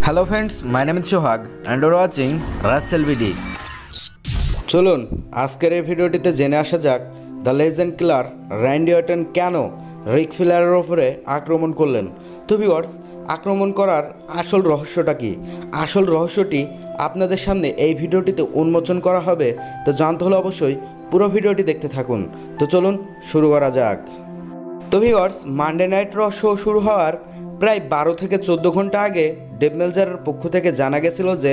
Hello friends, my name is Sohag and you're watching Russell BD. চলুন আজকের এই ভিডিওটিতে জেনে আসা যাক the legend killer Randy Orton কেন রিক ফ্লেয়ারের উপরে আক্রমণ করলেন। তো ভিউয়ার্স, আক্রমণ করার আসল রহস্যটা কি? আসল রহস্যটি আপনাদের সামনে এই ভিডিওটিতে উন্মোচন করা হবে। তো জানতে হলে অবশ্যই পুরো ভিডিওটি দেখতে থাকুন। তো চলুন শুরু করা যাক। তো ভিউয়ার্স, মানডে নাইট র শো শুরু হওয়ার প্রায় 12 থেকে 14 ঘন্টা আগে ডেভ মেলজারের পক্ষ থেকে জানা গেছিল যে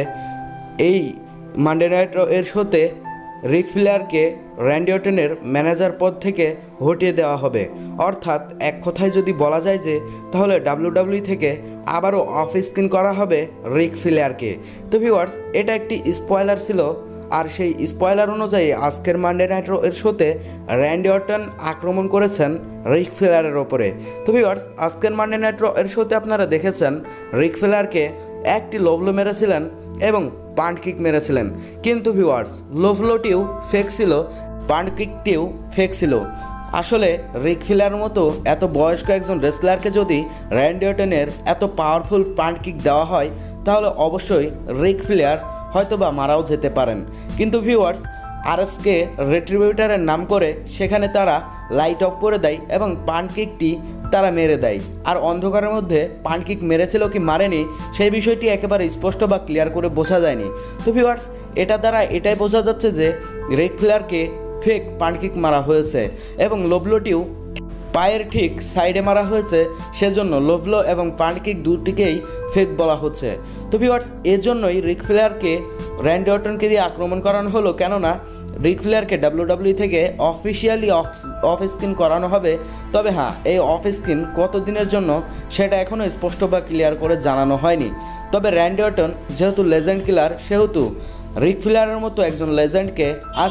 এই মানডে নাইট র এর শোতে রিক ফ্লেয়ারকে র্যান্ডি অর্টনের ম্যানেজার পদ থেকে হটিয়ে দেওয়া হবে। অর্থাৎ এক কথায় যদি বলা যায় যে তাহলে ডাব্লিউডাব্লিউ থেকে আবারও অফ স্ক্রিন করা হবে রিক ফ্লেয়ারকে। তো ভিউয়ার্স, এটা একটি স্পয়লার ছিল, আর সেই স্পয়লার অনুযায়ী আজকের মানডে নাইট র এর শোতে র্যান্ডি অর্টন আক্রমণ করেছেন রিক ফ্লেয়ারের ওপরে। তো ভিউয়ার্স, আজকের মানডে নাইট র এর শোতে আপনারা দেখেছেন রিক ফ্লেয়ারকে একটি লোভলো মেরেছিলেন এবং পান্ট কিক মেরেছিলেন, কিন্তু ভিউয়ার্স লোভলোটিও ফেক ছিল, পান্ট কিকটিও ফেক ছিল। আসলে রিক ফ্লেয়ারের মতো এত বয়স্ক একজন রেসলারকে যদি র্যান্ডি অর্টনের এত পাওয়ারফুল পান্ট কিক দেওয়া হয় তাহলে অবশ্যই রিক ফ্লেয়ার হয়তোবা মারাও যেতে পারেন। কিন্তু ভিউয়ার্স, আরএসকে রেট্রিবিউটারের নাম করে সেখানে তারা লাইট অফ করে দেয় এবং পান্ট কিকটি তারা মেরে দেয়। আর অন্ধকারের মধ্যে পান্ট কিক মেরেছিল কি মারেনি সেই বিষয়টি একেবারে স্পষ্ট বা ক্লিয়ার করে বোঝা যায়নি। তো ভিউয়ার্স, এটা দ্বারা এটাই বোঝা যাচ্ছে যে রিক ফ্লেয়ারকে ফেক পান্ট কিক মারা হয়েছে এবং লোভলোটিও পায়ের ঠিক সাইডে মারা হয়েছে, সেজন্য লোভলো এবং পান্ট কিক দুটিকেই ফেক বলা হচ্ছে। তো ভিউয়ার্স, এজন্যই রিক ফ্লেয়ারকে র্যান্ডি অর্টনকে দিয়ে আক্রমণ করানো হলো, কেননা রিক ফ্লেয়ারকে ডাব্লিউডাব্লিউ থেকে অফিসিয়ালি অফ স্ক্রিন করানো হবে। তবে হ্যাঁ, এই অফ স্ক্রিন কতদিনের জন্য সেটা এখনও স্পষ্ট বা ক্লিয়ার করে জানানো হয়নি। তবে র্যান্ডি অর্টন যেহেতু লেজেন্ড কিলার, সেহেতু রিক ফ্লেয়ারের মতো একজন লেজেন্ডকে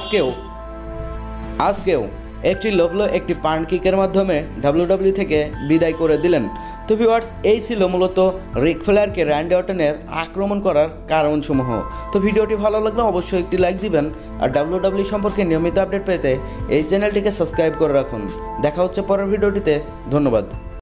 আজকেও একটি লোভলো একটি পান্ট কিকের মাধ্যমে ডাব্লিউডাব্লিউ থেকে বিদায় করে দিলেন। তো ভিউয়ার্স, এই ছিল মূলত রিক ফ্লেয়ারকে র্যান্ডি অর্টনের আক্রমণ করার কারণসমূহ। তো ভিডিওটি ভালো লাগলে অবশ্যই একটি লাইক দিবেন, আর ডাব্লিউডাব্লিউ সম্পর্কে নিয়মিত আপডেট পেতে এই চ্যানেলটিকে সাবস্ক্রাইব করে রাখুন। দেখা হচ্ছে পরের ভিডিওটিতে। ধন্যবাদ।